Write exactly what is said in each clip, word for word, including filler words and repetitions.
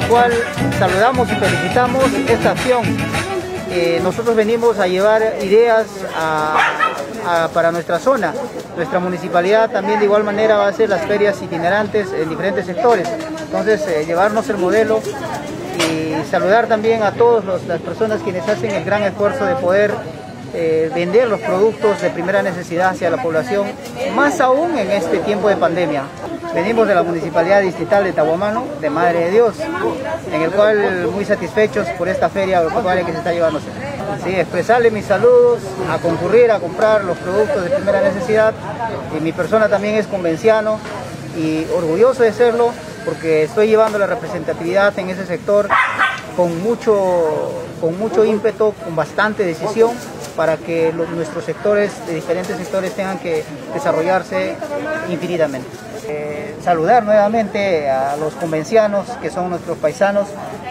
cual saludamos y felicitamos esta acción. Eh, nosotros venimos a llevar ideas a, a, para nuestra zona. Nuestra municipalidad también de igual manera va a hacer las ferias itinerantes en diferentes sectores. Entonces, eh, llevarnos el modelo y saludar también a todas las personas quienes hacen el gran esfuerzo de poder eh, vender los productos de primera necesidad hacia la población, más aún en este tiempo de pandemia. Venimos de la Municipalidad Distrital de Tahuamano, de Madre de Dios, en el cual muy satisfechos por esta feria agropecuaria que se está llevando. Sí, expresarle mis saludos, a concurrir a comprar los productos de primera necesidad. Y mi persona también es convenciano y orgulloso de serlo, porque estoy llevando la representatividad en ese sector con mucho, con mucho ímpetu, con bastante decisión, para que los, nuestros sectores, de diferentes sectores, tengan que desarrollarse infinitamente. Eh, saludar nuevamente a los convencianos, que son nuestros paisanos,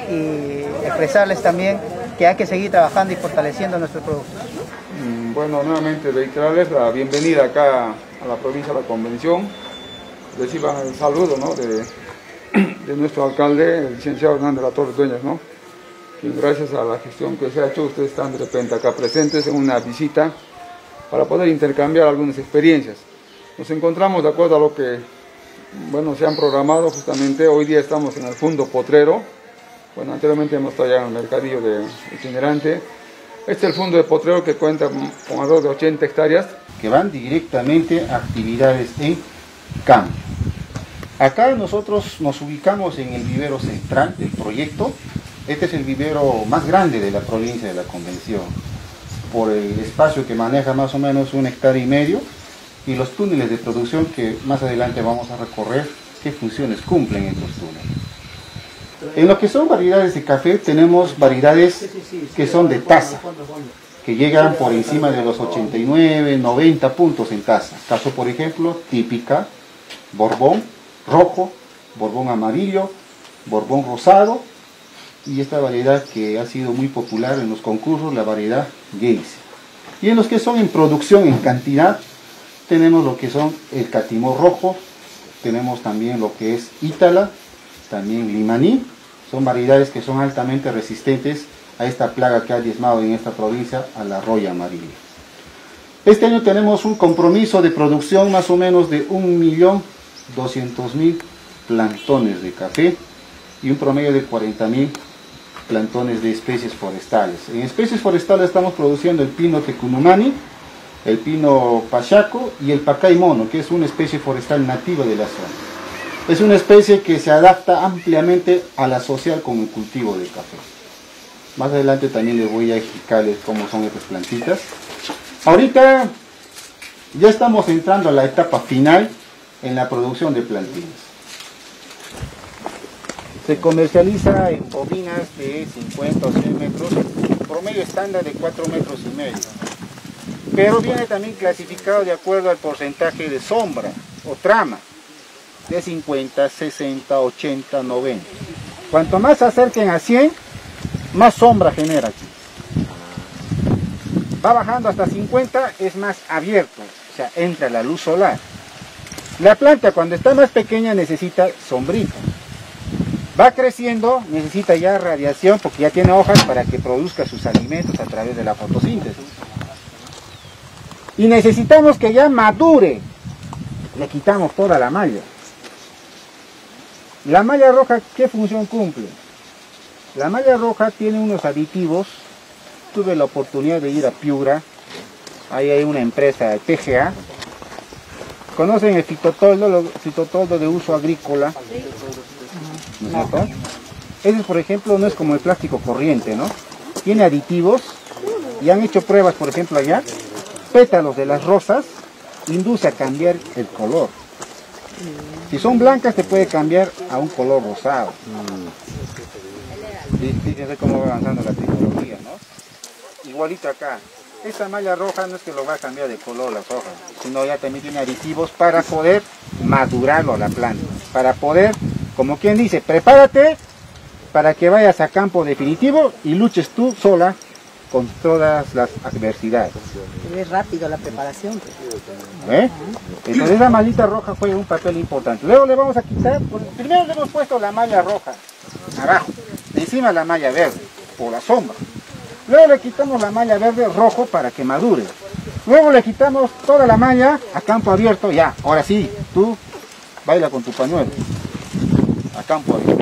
y expresarles también que hay que seguir trabajando y fortaleciendo nuestros productos. Bueno, nuevamente reiterarles la bienvenida acá a la provincia de la Convención. Reciban el saludo, ¿no?, de, de nuestro alcalde, el licenciado Hernán de la Torre Dueñas, ¿no?, y gracias a la gestión que se ha hecho, ustedes están de repente acá presentes en una visita para poder intercambiar algunas experiencias. Nos encontramos de acuerdo a lo que, bueno, se han programado. Justamente hoy día estamos en el Fundo Potrero. Bueno, anteriormente hemos estado ya en el mercadillo de itinerante. Este es el Fundo de Potrero, que cuenta con alrededor de ochenta hectáreas. Que van directamente a actividades en campo. Acá nosotros nos ubicamos en el vivero central del proyecto. Este es el vivero más grande de la provincia de la Convención, por el espacio que maneja más o menos un hectárea y medio, y los túneles de producción que más adelante vamos a recorrer, qué funciones cumplen estos túneles. En lo que son variedades de café, tenemos variedades que son de taza, que llegan por encima de los ochenta y nueve, noventa puntos en taza. Caso, por ejemplo, típica, Borbón rojo, Borbón amarillo, Borbón rosado, y esta variedad que ha sido muy popular en los concursos, la variedad Geise. Y en los que son en producción en cantidad, tenemos lo que son el Catimor rojo, tenemos también lo que es Ítala, también Limaní. Son variedades que son altamente resistentes a esta plaga que ha diezmado en esta provincia, a la roya amarilla. Este año tenemos un compromiso de producción más o menos de un millón doscientos mil plantones de café y un promedio de cuarenta mil plantones de especies forestales. En especies forestales estamos produciendo el pino tecunumani, el pino pachaco y el pacay mono, que es una especie forestal nativa de la zona. Es una especie que se adapta ampliamente a la social con el cultivo del café. Más adelante también les voy a explicarles cómo son estas plantitas. Ahorita ya estamos entrando a la etapa final en la producción de plantitas. Se comercializa en bobinas de cincuenta o cien metros, promedio estándar de cuatro metros y medio. Pero viene también clasificado de acuerdo al porcentaje de sombra o trama, de cincuenta, sesenta, ochenta, noventa. Cuanto más se acerquen a cien, más sombra genera aquí. Va bajando hasta cincuenta, es más abierto, o sea, entra la luz solar. La planta, cuando está más pequeña, necesita sombrita. Va creciendo, necesita ya radiación, porque ya tiene hojas para que produzca sus alimentos a través de la fotosíntesis. Y necesitamos que ya madure. Le quitamos toda la malla. La malla roja, ¿qué función cumple? La malla roja tiene unos aditivos. Tuve la oportunidad de ir a Piura. Ahí hay una empresa, T G A. ¿Conocen el fitotoldo, el fitotoldo de uso agrícola? ¿No es cierto? Ese, por ejemplo, no es como el plástico corriente, ¿no? Tiene aditivos y han hecho pruebas, por ejemplo, allá. Pétalos de las rosas induce a cambiar el color. Si son blancas, te puede cambiar a un color rosado. Fíjense cómo va avanzando la tecnología, ¿no? Igualito acá. Esta malla roja no es que lo va a cambiar de color las hojas, sino ya también tiene aditivos para poder madurarlo a la planta. Para poder, como quien dice, prepárate para que vayas a campo definitivo y luches tú sola con todas las adversidades. Es rápido la preparación. ¿Eh? Entonces la mallita roja juega un papel importante. Luego le vamos a quitar, primero le hemos puesto la malla roja. naranjo, encima la malla verde, por la sombra. Luego le quitamos la malla verde rojo para que madure. Luego le quitamos toda la malla a campo abierto, ya, ahora sí, tú baila con tu pañuelo, a campo abierto.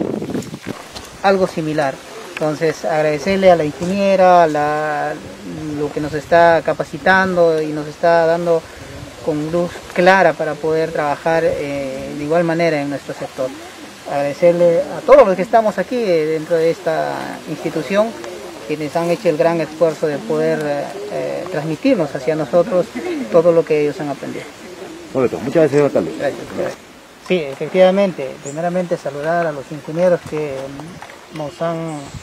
Algo similar. Entonces, agradecerle a la ingeniera, a la, lo que nos está capacitando y nos está dando con luz clara para poder trabajar eh, de igual manera en nuestro sector. Agradecerle a todos los que estamos aquí eh, dentro de esta institución, quienes han hecho el gran esfuerzo de poder eh, transmitirnos hacia nosotros todo lo que ellos han aprendido. Correcto, muchas gracias, señor alcalde. Gracias. Gracias. Sí, efectivamente, primeramente saludar a los ingenieros que nos han,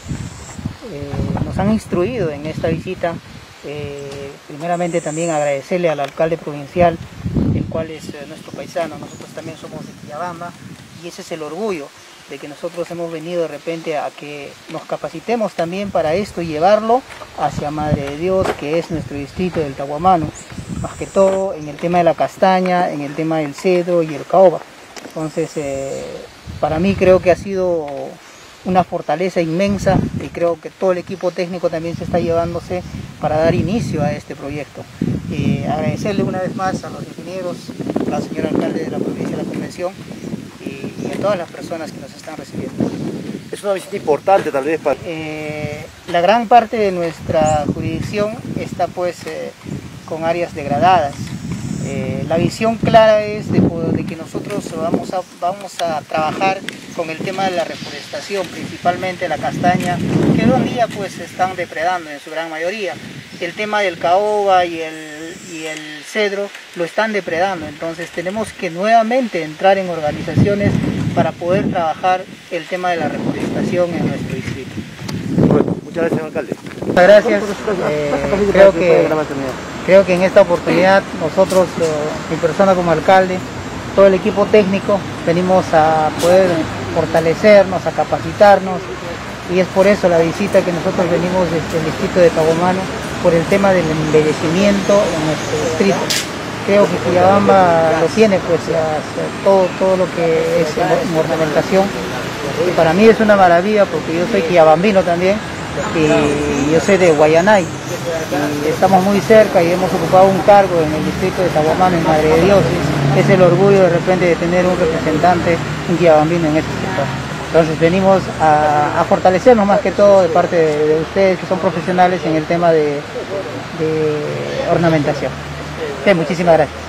eh, nos han instruido en esta visita. Eh, primeramente también agradecerle al alcalde provincial, el cual es eh, nuestro paisano. Nosotros también somos de Quillabamba y ese es el orgullo de que nosotros hemos venido de repente a que nos capacitemos también para esto y llevarlo hacia Madre de Dios, que es nuestro distrito del Tahuamano, más que todo en el tema de la castaña, en el tema del cedro y el caoba. Entonces, eh, para mí creo que ha sido una fortaleza inmensa y creo que todo el equipo técnico también se está llevándose para dar inicio a este proyecto. Eh, agradecerle una vez más a los ingenieros, a la señora alcalde de la provincia de la Convención y, y a todas las personas que nos están recibiendo. Es una visita importante tal vez para... Eh, la gran parte de nuestra jurisdicción está pues eh, con áreas degradadas. Eh, la visión clara es de, de que nosotros vamos a, vamos a trabajar con el tema de la reforestación, principalmente la castaña, que hoy en día pues se están depredando en su gran mayoría. El tema del caoba y el, y el cedro lo están depredando, entonces tenemos que nuevamente entrar en organizaciones para poder trabajar el tema de la reforestación en nuestro distrito. Bueno, muchas gracias, señor alcalde. Muchas gracias. Eh, creo, que, creo que en esta oportunidad nosotros, eh, mi persona como alcalde, todo el equipo técnico, venimos a poder fortalecernos, a capacitarnos y es por eso la visita que nosotros venimos desde el distrito de Tahuamano por el tema del embellecimiento en nuestro distrito. Creo que Quillabamba lo tiene, pues todo, todo lo que es ornamentación. Y para mí es una maravilla porque yo soy quillabambino también y yo soy de Guayanay. Y estamos muy cerca y hemos ocupado un cargo en el distrito de Tahuamano, en Madre de Dios. Es el orgullo de repente de tener un representante, un quillabambino en este sector. Entonces venimos a, a fortalecernos más que todo de parte de, de ustedes que son profesionales en el tema de, de ornamentación. Sí, muchísimas gracias.